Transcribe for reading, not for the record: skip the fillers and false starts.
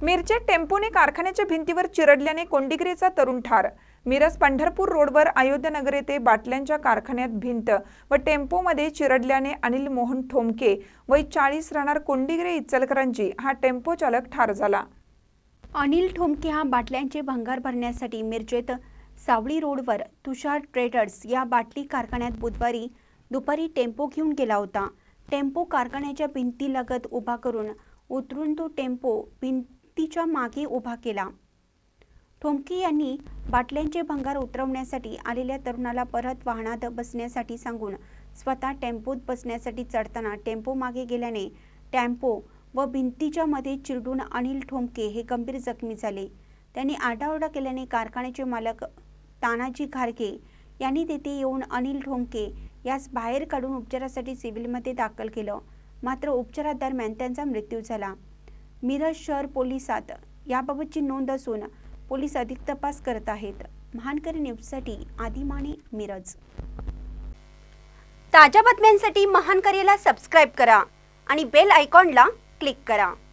मिरजेत टेम्पोने कारखान्याच्या भिंतीवर चिरडल्याने कोंडिग्रेचा तरुण ठार। मिरज पंढरपूर रोडवर अयोध्यानगर येथे बाटल्यांच्या कारखान्यात भिंत व टेम्पोमध्ये चिरडल्याने अनिल मोहन ठोमके वय 40 राहणार कोंडिग्रे इचलकरंजी हा टेम्पो चालक ठार झाला। अनिल ठोमके हा बाटल्यांचे भंगार भरण्यासाठी मिरजेत सावळी रोडवर तुषार ट्रेडर्स या बाटली कारखान्यात बुधवारी दुपारी टेम्पो घेऊन गेला होता। टेम्पो कारखान्याच्या भिंतीलगत उभा करून उतरून तो टेम्पो भिंतीच्या मागे उभा केला। ठोमके यांनी बाटल्यांचे भंगार उतरवण्यासाठी आलेल्या तरुणाला परत वाहनात बसण्यासाठी सांगून स्वतः टेम्पोत बसण्यासाठी चढताना टेम्पो मागे गेल्याने टेम्पो व भिंतीच्या मध्ये चिरडून अनिल ठोमके हे गंभीर जखमी झाले। त्यांनी आरडाओरडा केल्याने कारखान्याचे मालक तानाजी घारगे यांनी तेथे येऊन अनिल ठोमके यास बाहेर काढून उपचारासाठी सिव्हिलमध्ये दाखल केलं, मात्र उपचारादरम्यान त्यांचा मृत्यू झाला। मिरज शहर पोलिसात याबाबतची नोंद असून पोलीस अधिक तपास करत आहेत। महानकरी न्यूजसाठी आदी माने, मिरज। ताज्या बातम्यांसाठी महानकरीला सबस्क्राइब करा आणि बेल आयकॉनला क्लिक करा।